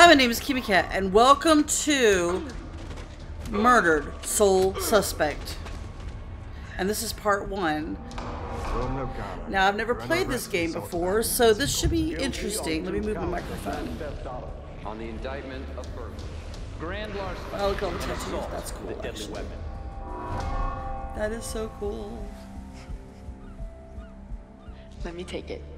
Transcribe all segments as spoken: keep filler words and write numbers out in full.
my name is Kimmy Cat, and welcome to Murdered Soul Suspect. And this is part one. Now, I've never played this game before, so this should be interesting. Let me move my microphone. On the indictment of burglary, grand larceny, Oh, look at all the tattoos. That's cool, with a deadly actually. weapon. That is so cool. Let me take it.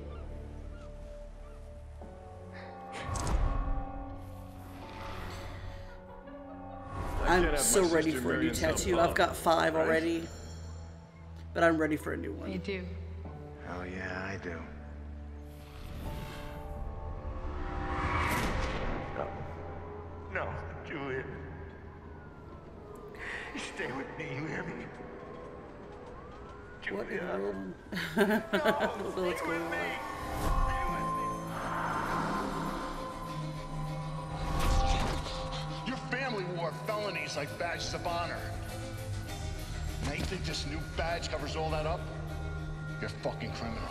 I'm so ready for a new tattoo. I've got five already, but I'm ready for a new one. You do. Oh yeah, I do. No. No, Juliet. Stay with me, you hear me? What in the Julia. world? No, I don't know what's stay going with me. on. Stay with me. Your family wore felonies like badges of honor. Now you think this new badge covers all that up? You're a fucking criminal.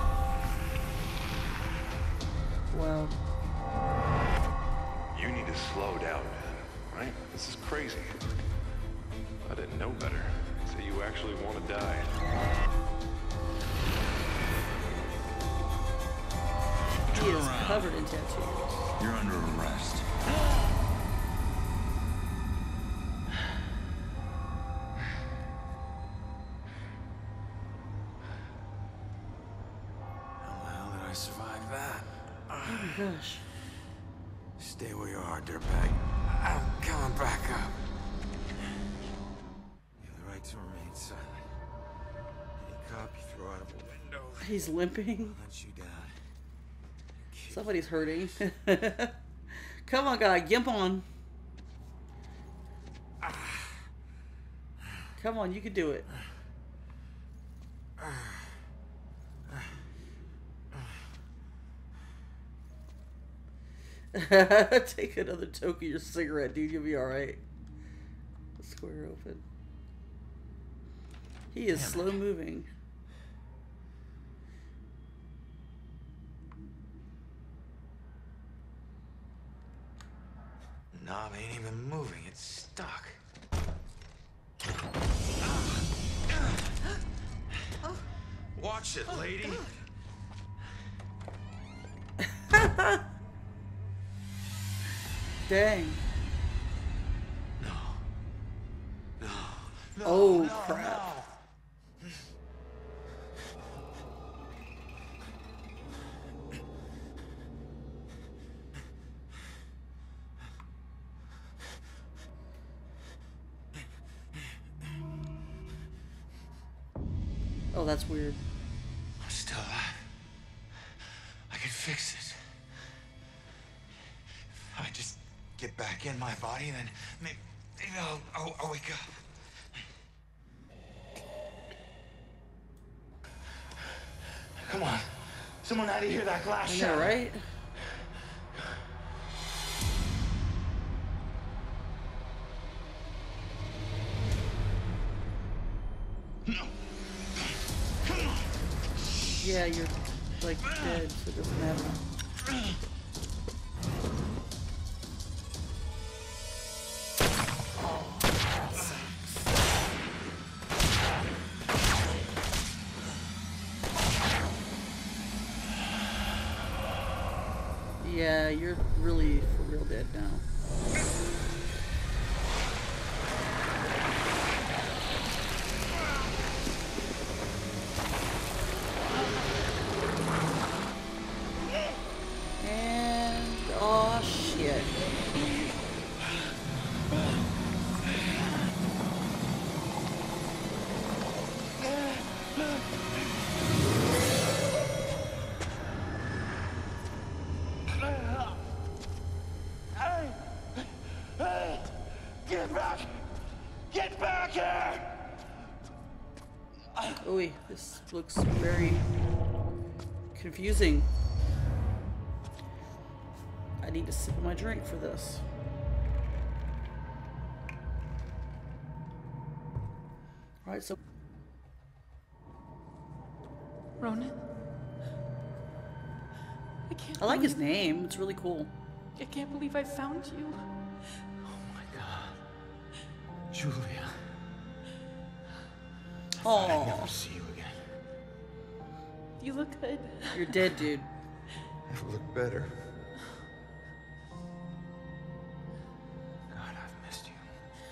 Wow. You need to slow down, man. Right? This is crazy. I didn't know better. So you actually want to die. He is covered in tattoos. You're under arrest. How the hell did I survive that? Oh my gosh. Stay where you are, dirtbag. I'm coming back up. You have the right to remain silent. Any cop you throw out of a window, He's limping. I'll let you down. Somebody's hurting. Come on, guy. Gimp on. Come on, you can do it. Take another toke of your cigarette, dude. You'll be alright. Square open. He is slow moving. Knob ain't even moving. It's stuck. Watch it, lady. Dang. No. No. No. Oh, no, crap. no. Oh, that's weird. I'm still alive. I can fix this. If I just get back in my body, then maybe, maybe I'll, I'll, I'll wake up. Come on. Someone out of here that glass I shot. know, right? No. Come on. Yeah, you're like dead, so it doesn't matter. Yeah, you're really for real dead now. And oh shit. Get back! Get back here! Ooh, this looks very confusing. I need to sip of my drink for this. Alright, so Ronan? I can't I like his believe- name. It's really cool. I can't believe I found you. Oh my God. Julia. Oh, I'd never see you again. You look good. you're dead, dude. Never looked better. God, I've missed you.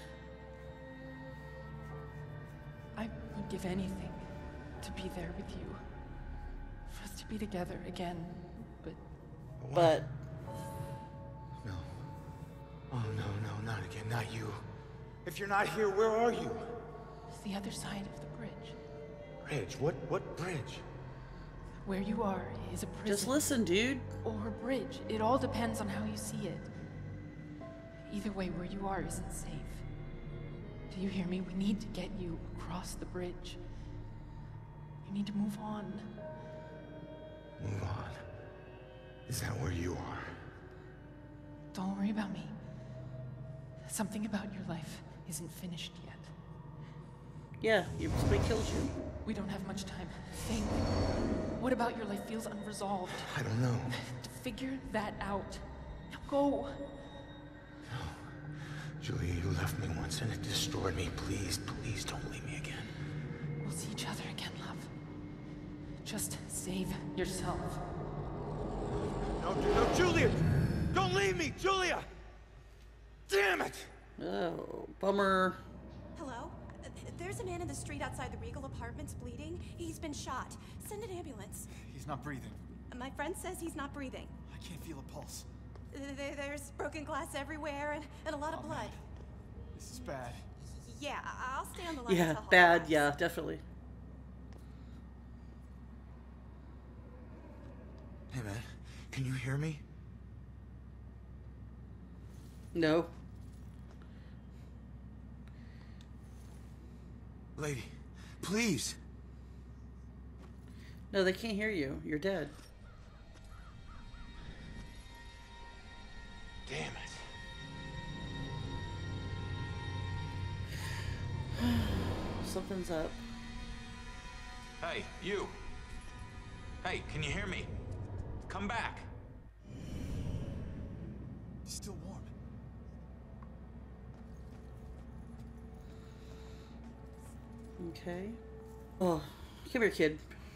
I would give anything to be there with you. For us to be together again, but... But No. Oh, no, no, not again, not you. If you're not here, where are you? It's the other side of the bridge. Bridge? What, what bridge? Where you are is a prison. just listen, dude. Or a bridge. It all depends on how you see it. Either way, where you are isn't safe. Do you hear me? We need to get you across the bridge. You need to move on. Move on. Is that where you are? Don't worry about me. Something about your life isn't finished yet. Yeah, you, somebody killed you. We don't have much time. Think. What about your life feels unresolved? I don't know. To figure that out. Now go. Julia, you left me once and it destroyed me. Please, please don't leave me again. We'll see each other again, love. Just save yourself. No, no, Julia! Don't leave me, Julia! Damn it! Oh, bummer. Hello? Uh, There's a man in the street outside the Regal Apartments bleeding. He's been shot. Send an ambulance. He's not breathing. My friend says he's not breathing. I can't feel a pulse. Uh, there- There's broken glass everywhere and, and a lot of Oh, blood. man. This is bad. Yeah, I- I'll stay on the line Yeah, until help bad. arrives. Yeah, definitely. Hey, man, can you hear me? No. Lady, please. No, they can't hear you. You're dead. Damn it. Something's up. Hey, you. Hey, can you hear me? Come back. He's still warm. Okay. Oh, come here, kid.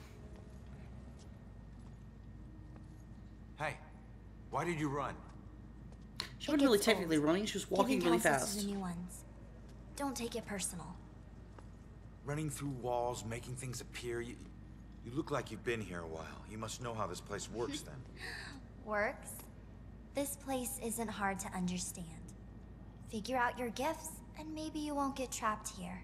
Hey, why did you run? She wasn't really technically running. She was walking really fast. To the new ones. Don't take it personal. Running through walls, making things appear. You, you look like you've been here a while. You must know how this place works then. Works? This place isn't hard to understand. Figure out your gifts, and maybe you won't get trapped here.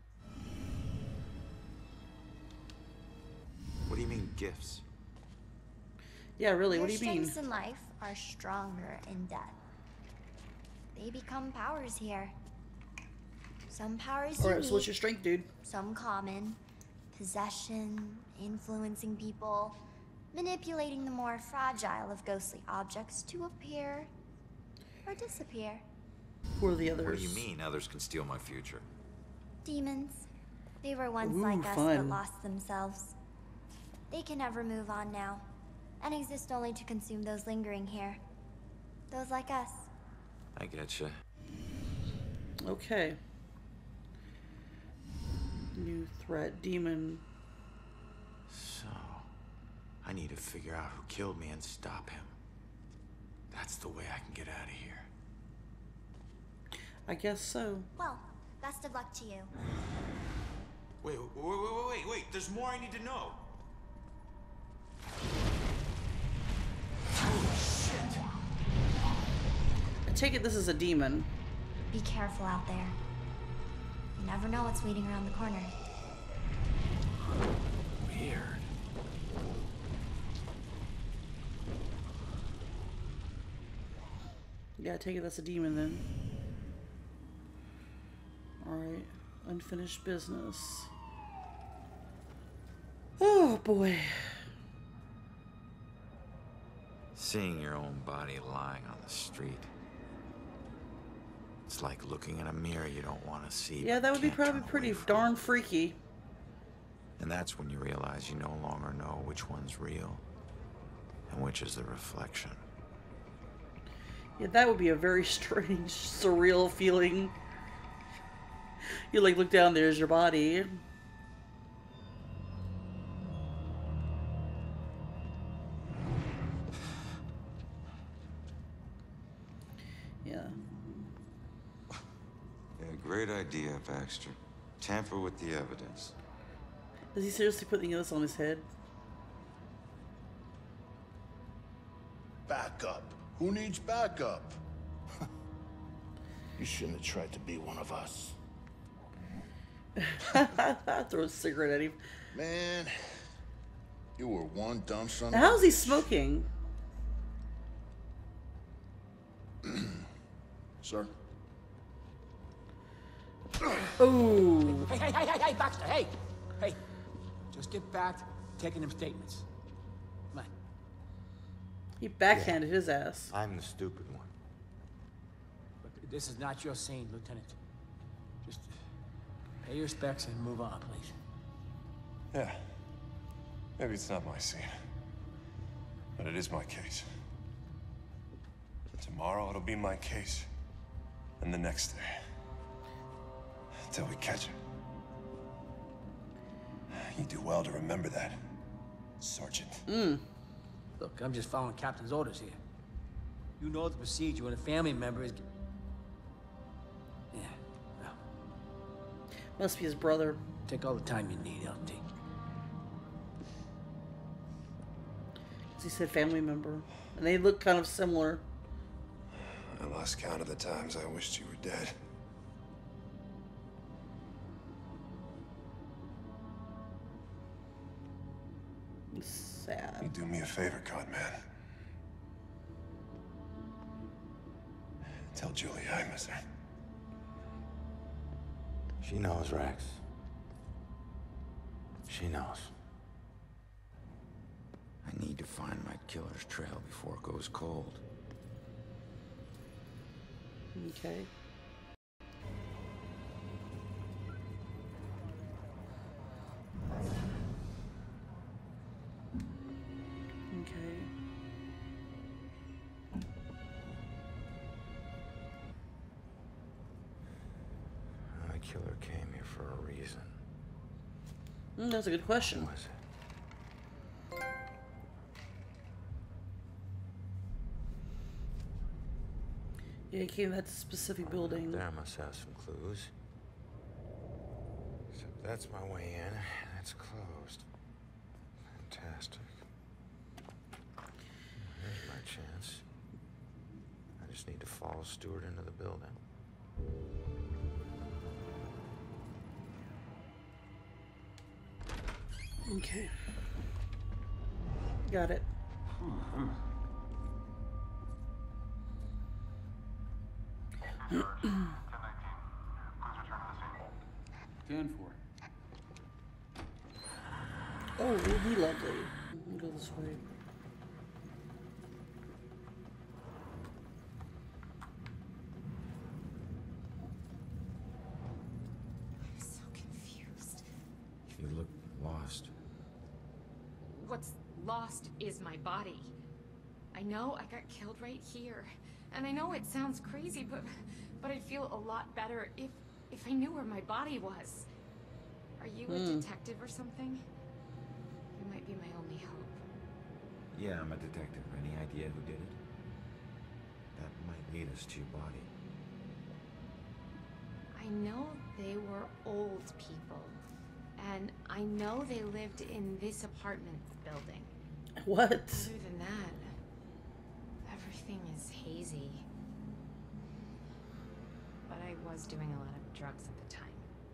What do you mean, gifts? Yeah, really, Your what do you mean? strengths in life are stronger in death. They become powers here. Some powers Alright, unique, so what's your strength, dude? some common. Possession, influencing people, manipulating the more fragile of ghostly objects to appear or disappear. Who are the others? What do you mean others can steal my future? Demons. They were once Ooh, like us fun. but lost themselves. They can never move on now, and exist only to consume those lingering here. Those like us. I getcha. Okay. New threat, demon. So, I need to figure out who killed me and stop him. That's the way I can get out of here. I guess so. Well, best of luck to you. Wait, wait, wait, wait, wait, wait. There's more I need to know. I take it this is a demon. Be careful out there. You never know what's waiting around the corner. Weird. Yeah, I take it that's a demon then. Alright. Unfinished business. Oh boy. Seeing your own body lying on the street. It's like looking in a mirror you don't want to see. Yeah, but that would be can't probably turn pretty away from. darn freaky. And that's when you realize you no longer know which one's real and which is the reflection. Yeah, that would be a very strange, surreal feeling. You like look down, there's your body. Yeah. Yeah, great idea, Baxter. Tamper with the evidence. Is he seriously putting this on his head? Backup. Who needs backup? You shouldn't have tried to be one of us. Throw a cigarette at him. Man, you were one dumb son. Now, how's he smoking? Sir? Ooh. Hey, hey, hey, hey, hey, Baxter, hey! Hey, just get back to taking them statements. Come on. He backhanded yeah. his ass. I'm the stupid one. Look, this is not your scene, Lieutenant. Just pay your respects and move on, please. Yeah. Maybe it's not my scene. But it is my case. Tomorrow it'll be my case. And the next day. Until we catch her. You do well to remember that, Sergeant. Mm. Look, I'm just following Captain's orders here. You know the procedure when a family member is... Yeah, well... Must be his brother. Take all the time you need, L T. He said family member. And they look kind of similar. I lost count of the times I wished you were dead. Sad. You do me a favor, con man. Tell Julie I miss her. She knows, Rex. She knows. I need to find my killer's trail before it goes cold. Okay. Okay. The killer came here for a reason. Mm, that's a good question. What was it? Yeah, he came to that specific building. There must have some clues. Except that's my way in. That's closed. Fantastic. Here's my chance. I just need to follow Stewart into the building. Okay. Got it. Mm-hmm. ten four. Oh, really lovely. We'll go this way. I'm so confused. You look lost. What's lost is my body. I know I got killed right here. And I know it sounds crazy, but but I'd feel a lot better if if I knew where my body was. Are you a Hmm. detective or something? You might be my only hope. Yeah, I'm a detective. Any idea who did it? That might lead us to your body. I know they were old people. And I know they lived in this apartment building. What? Other than that, everything is hazy. But I was doing a lot of drugs at the time.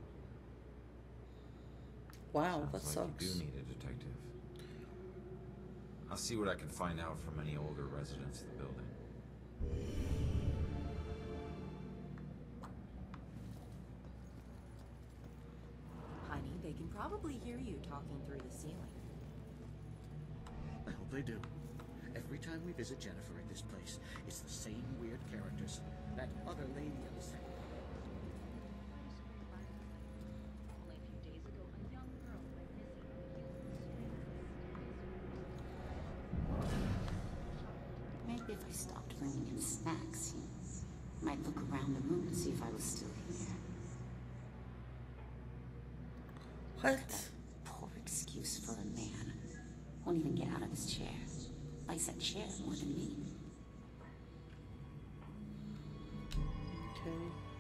Wow, that Sounds like sucks. you do need a detective. I'll see what I can find out from any older residents of the building. Honey, they can probably hear you talking through the ceiling. I hope they do. Every time we visit Jennifer at this place, it's the same weird characters. That other lady on the second. Maybe if I stopped bringing in him snacks. He might look around the room and see if I was still here. What? That poor excuse for a man. Won't even get out of his chair. Likes that chair more than me. Okay.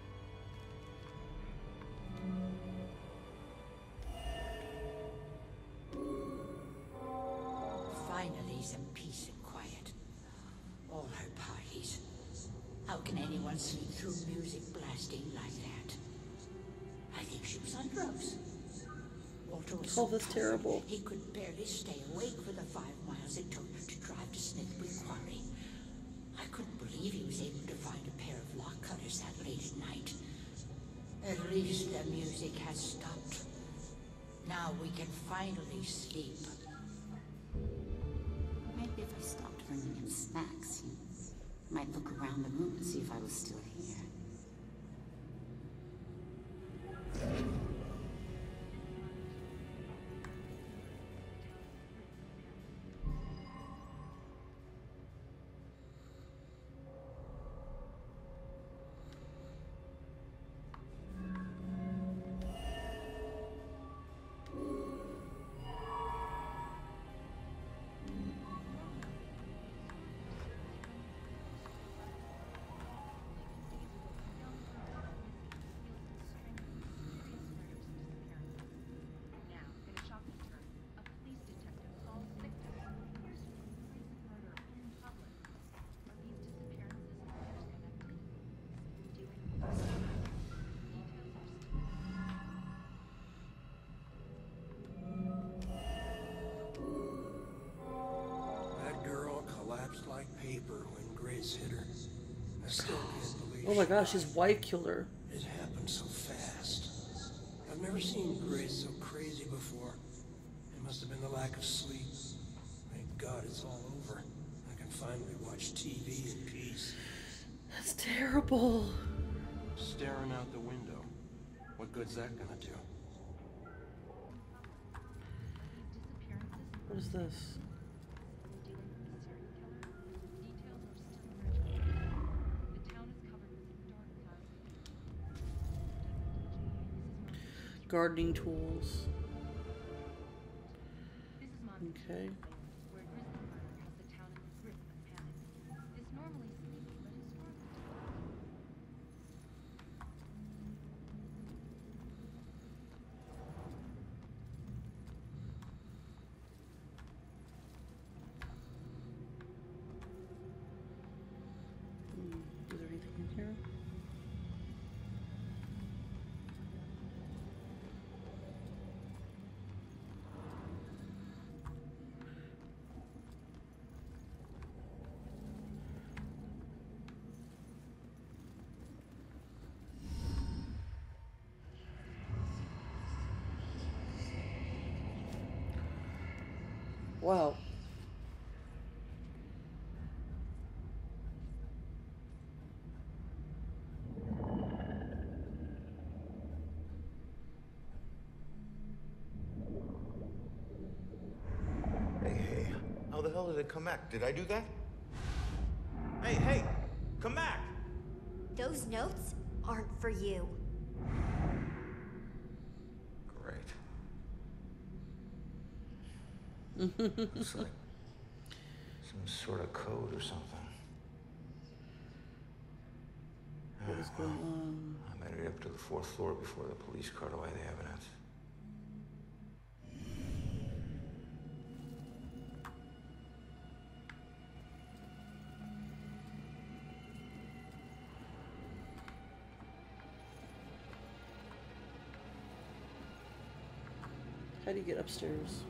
Finally, some peace and quiet. All her parties. How can anyone sleep through music blasting like that? I think she was on drugs. Walter was so Oh, that's tired, terrible. he could barely stay awake for the five miles it took to drive to Smithwood Quarry. I couldn't believe he was able to find a pair of lock cutters that late at night. At least the music has stopped. Now we can finally sleep. Maybe if I stopped bringing him snacks, he might look around the room and see if I was still here. Hit her. I still can't believe. Oh my gosh, his wife killed her. It happened so fast. I've never seen Grace so crazy before. It must have been the lack of sleep. Thank God it's all over. I can finally watch T V in peace. That's terrible. Staring out the window. What good's that gonna do? What is this? Gardening tools. Okay. Is there anything in here? Wow. Hey, hey. How the hell did it come back? Did I do that? Hey, hey! Come back! Those notes aren't for you. Great. Looks like some sort of code or something. What is going on? I made it up to the fourth floor before the police cart away the evidence. How do you get upstairs?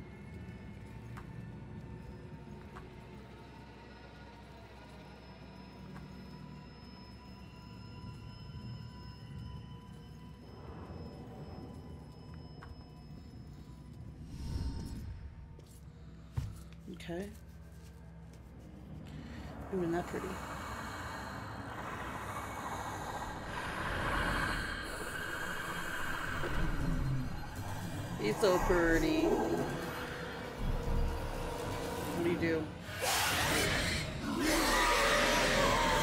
Okay. Ooh, isn't that pretty? He's so pretty. What do you do?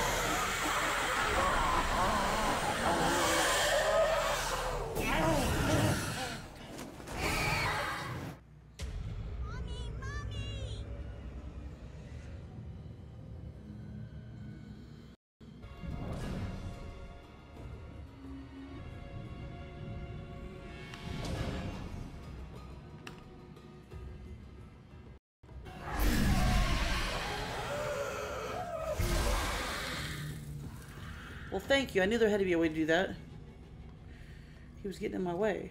thank you. I knew there had to be a way to do that. He was getting in my way.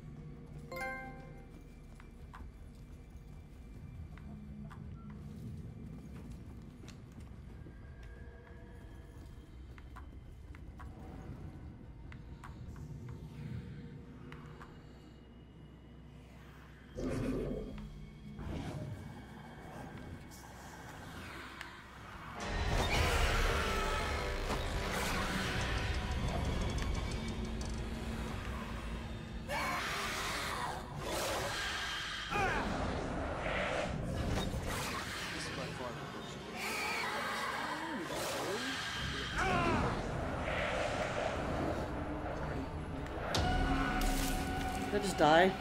Did I just die?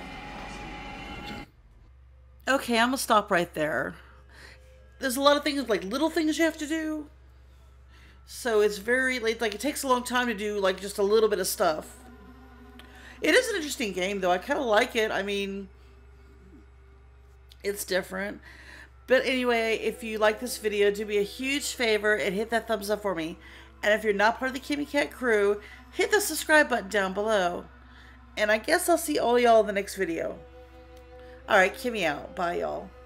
Okay, I'm gonna stop right there. There's a lot of things, like little things you have to do. So it's very, like, like it takes a long time to do, like, just a little bit of stuff. It is an interesting game, though. I kind of like it. I mean, it's different. But anyway, if you like this video, do me a huge favor and hit that thumbs up for me. And if you're not part of the Kimmy Cat crew, hit the subscribe button down below. And I guess I'll see all y'all in the next video. Alright, Kimmy out. Bye, y'all.